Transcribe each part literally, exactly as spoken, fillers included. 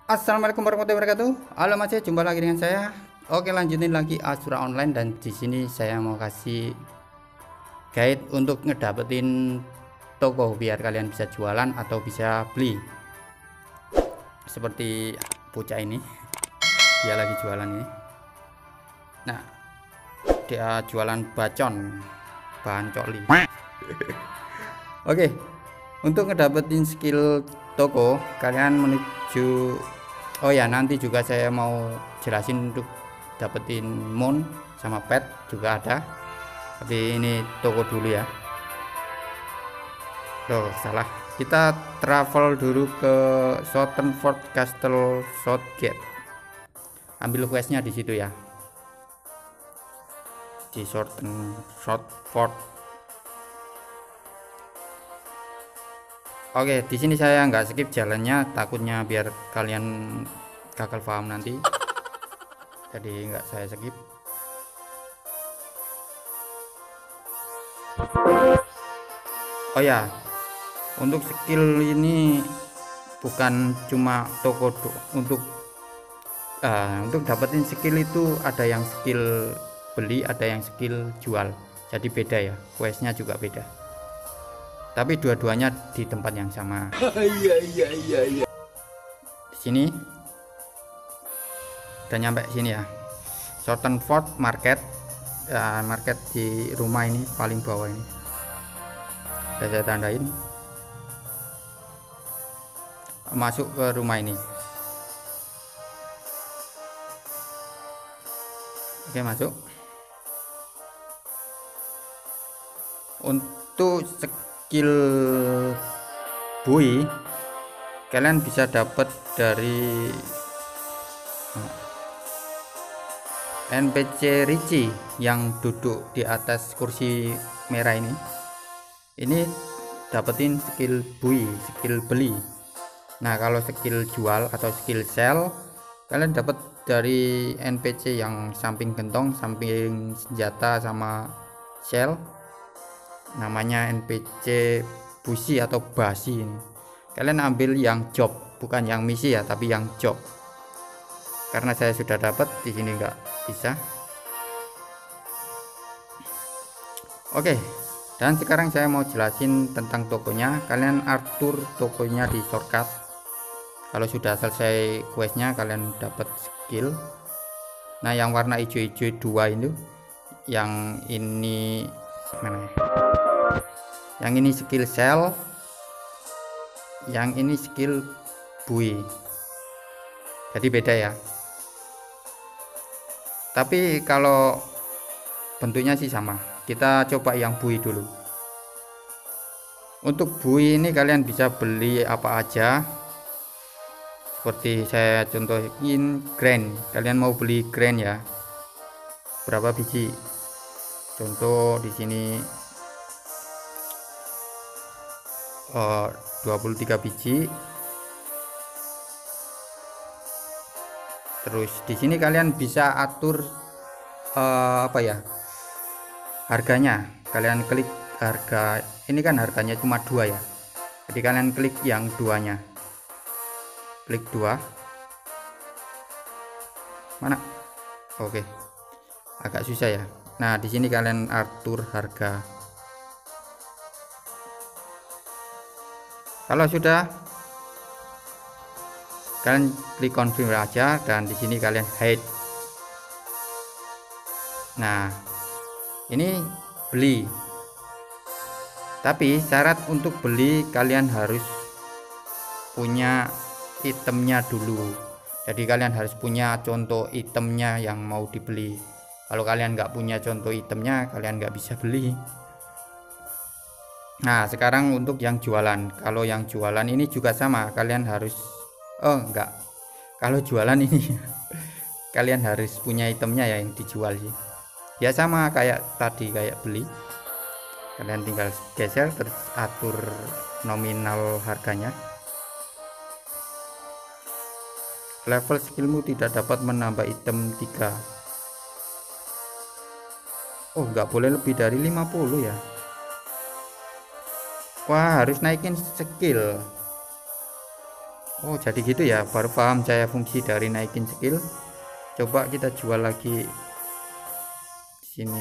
Assalamualaikum warahmatullahi wabarakatuh. Halo Mas, jumpa lagi dengan saya. Oke, lanjutin lagi Asura Online, dan di sini saya mau kasih guide untuk ngedapetin toko biar kalian bisa jualan atau bisa beli. Seperti bocah ini, dia lagi jualan ini. Nah, dia jualan bacon, bahan coli. Oke, untuk ngedapetin skill toko, kalian menuju, oh ya, nanti juga saya mau jelasin untuk dapetin moon sama pet juga ada, tapi ini toko dulu ya. Loh, salah, kita travel dulu ke Southern Fort Castle Southgate. Ambil questnya di situ ya, di Southern Fort. Oke, di sini saya nggak skip jalannya, takutnya biar kalian gagal paham nanti. Jadi nggak saya skip. Oh ya, untuk skill ini bukan cuma toko untuk uh, untuk dapetin skill itu ada yang skill beli, ada yang skill jual. Jadi beda ya, questnya juga beda. Tapi dua-duanya di tempat yang sama. Iya iya iya iya. Di sini udah nyampe sini ya. Southern Fort Market. Ya, market di rumah ini paling bawah ini. Udah saya tandain. Masuk ke rumah ini. Oke, masuk. Untuk skill bui kalian bisa dapat dari N P C Richie yang duduk di atas kursi merah ini. Ini dapetin skill bui, skill beli. Nah, kalau skill jual atau skill sell kalian dapat dari N P C yang samping gentong, samping senjata sama shell. Namanya N P C busi atau basi ini. Kalian ambil yang job, bukan yang misi ya, tapi yang job. Karena saya sudah dapat, di sini nggak bisa. Oke, dan sekarang saya mau jelasin tentang tokonya. Kalian atur tokonya di shortcut. Kalau sudah selesai questnya, kalian dapat skill. Nah, yang warna hijau-hijau dua itu, yang ini mana ya? Yang ini skill sell, yang ini skill bui. Jadi beda ya. Tapi kalau bentuknya sih sama. Kita coba yang bui dulu. Untuk bui ini kalian bisa beli apa aja. Seperti saya contohin grand. Kalian mau beli grand ya. Berapa biji? Contoh di sini uh, dua puluh tiga biji. Terus di sini kalian bisa atur uh, apa ya, harganya. Kalian klik harga, ini kan harganya cuma dua ya, jadi kalian klik yang duanya, klik dua mana. Oke, agak susah ya. Nah, di sini kalian atur harga. Kalau sudah, kalian klik confirm aja, dan di sini kalian hide. Nah, ini beli. Tapi syarat untuk beli kalian harus punya itemnya dulu. Jadi kalian harus punya contoh itemnya yang mau dibeli. Kalau kalian nggak punya contoh itemnya, kalian nggak bisa beli. Nah, sekarang untuk yang jualan. Kalau yang jualan ini juga sama, kalian harus, oh enggak, kalau jualan ini kalian harus punya itemnya ya yang dijual sih. Ya sama kayak tadi, kayak beli. Kalian tinggal geser, terus atur nominal harganya. Level skillmu tidak dapat menambah item tiga. Oh, nggak boleh lebih dari lima puluh ya. Wah, harus naikin skill. Oh jadi gitu ya, baru paham saya fungsi dari naikin skill. Coba kita jual lagi di sini.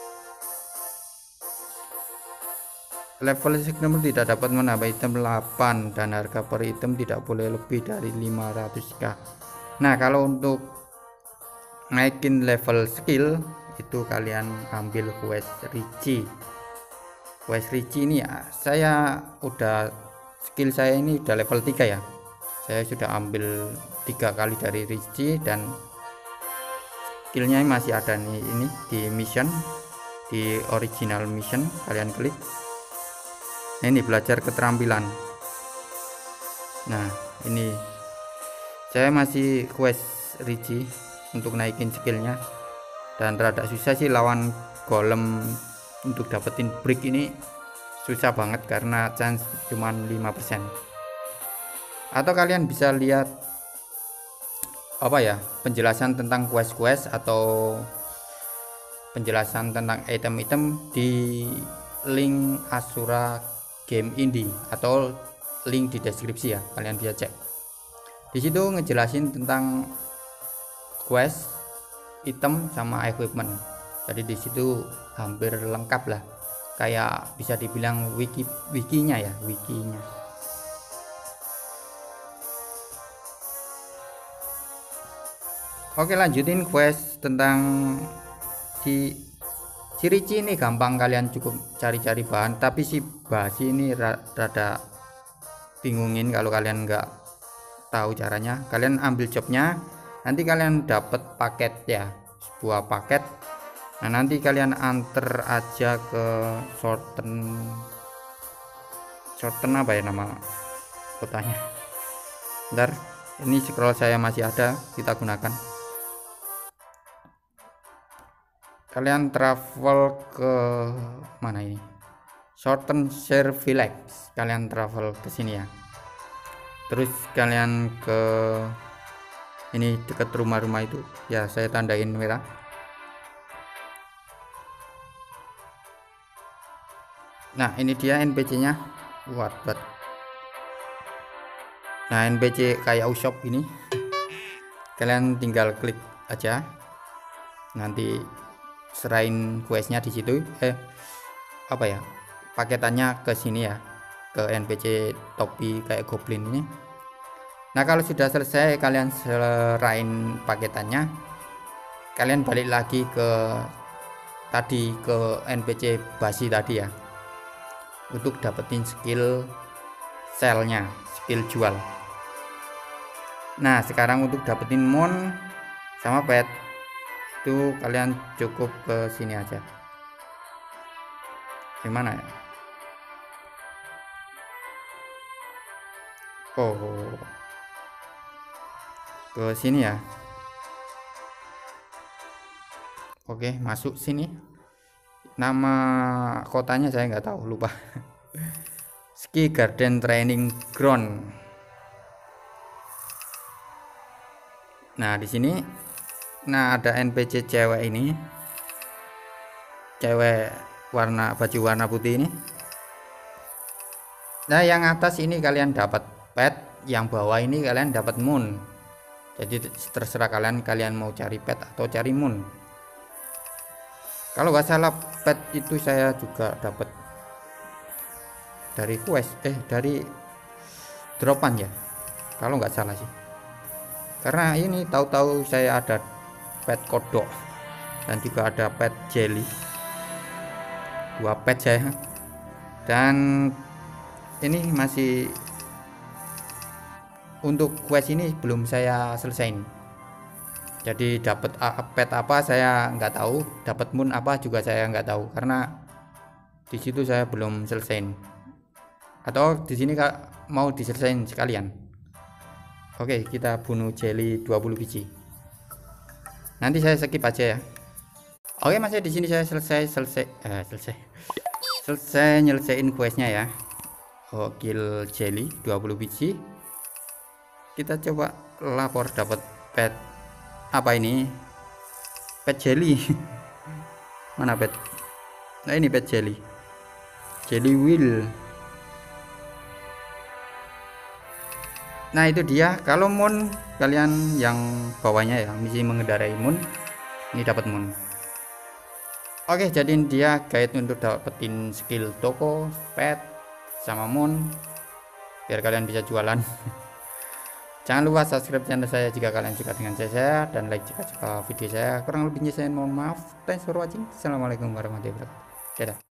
Level signature tidak dapat menambah item delapan dan harga per item tidak boleh lebih dari lima ratus k. Nah kalau untuk naikin level skill itu kalian ambil quest Ricci. Quest Ricci ini ya, saya udah skill saya ini udah level tiga ya. Saya sudah ambil tiga kali dari Ricci dan skillnya masih ada nih, ini di mission, di original mission kalian klik. Nah, ini belajar keterampilan. Nah ini saya masih quest Ricci untuk naikin skillnya, dan rada susah sih lawan golem. Untuk dapetin brick ini susah banget karena chance cuman lima persen. Atau kalian bisa lihat apa ya, penjelasan tentang quest-quest atau penjelasan tentang item-item di link Asura Game Indie atau link di deskripsi ya, kalian bisa cek. Di situ ngejelasin tentang quest, item sama equipment. Jadi di situ hampir lengkap lah, kayak bisa dibilang wiki wikinya ya, wikinya. Oke lanjutin quest tentang si Ricci ini gampang, kalian cukup cari-cari bahan, tapi si basi ini rada bingungin kalau kalian nggak tahu caranya. Kalian ambil jobnya, nanti kalian dapat paket ya, sebuah paket. Nah nanti kalian anter aja ke shorten shorten apa ya nama kotanya, ntar ini scroll saya masih ada, kita gunakan. Kalian travel ke mana ini, shorten share village, kalian travel ke sini ya. Terus kalian ke ini dekat rumah-rumah itu ya, saya tandain merah. Nah ini dia N P C nya. What, what? Nah N P C kayak Ushop ini, kalian tinggal klik aja, nanti serain questnya di situ, eh apa ya, paketannya ke sini ya, ke N P C topi kayak goblin ini. Nah kalau sudah selesai kalian serain paketannya, kalian balik lagi ke tadi, ke N P C basi tadi ya, untuk dapetin skill sellnya, skill jual. Nah sekarang untuk dapetin moon sama pet itu kalian cukup ke sini aja. Gimana ya? Oh, ke sini ya. Oke masuk sini. Nama kotanya saya nggak tahu, lupa. Ski Garden Training Ground. Nah di sini, nah ada N P C cewek ini, cewek warna baju warna putih ini. Nah yang atas ini kalian dapat pet, yang bawah ini kalian dapat moon. Jadi terserah kalian, kalian mau cari pet atau cari moon. Kalau nggak salah pet itu saya juga dapat dari quest, eh dari dropan ya, kalau nggak salah sih. Karena ini tahu-tahu saya ada pet kodok dan juga ada pet jelly, dua pet saya. Dan ini masih untuk quest ini belum saya selesaiin. Jadi dapat pet apa saya nggak tahu, dapat moon apa juga saya nggak tahu, karena di situ saya belum selesaiin. Atau di sini kak mau diselesain sekalian. Oke kita bunuh jelly dua puluh biji. Nanti saya skip aja ya. Oke masih di sini saya selesai selesai eh, selesai selesai nyelesain questnya ya. Oh kill jelly dua puluh biji. Kita coba lapor dapat pet apa ini, pet jelly. Mana pet? Nah ini pet jelly, jelly wheel. Nah itu dia, kalau moon kalian yang bawahnya ya misi mengendarai moon, ini dapat moon. Oke, jadi dia guide untuk dapetin skill toko, pet, sama moon biar kalian bisa jualan. Jangan lupa subscribe channel saya jika kalian suka dengan saya, dan like jika suka video saya. Kurang lebihnya saya mohon maaf. Thanks for watching. Assalamualaikum warahmatullahi wabarakatuh. Dadah.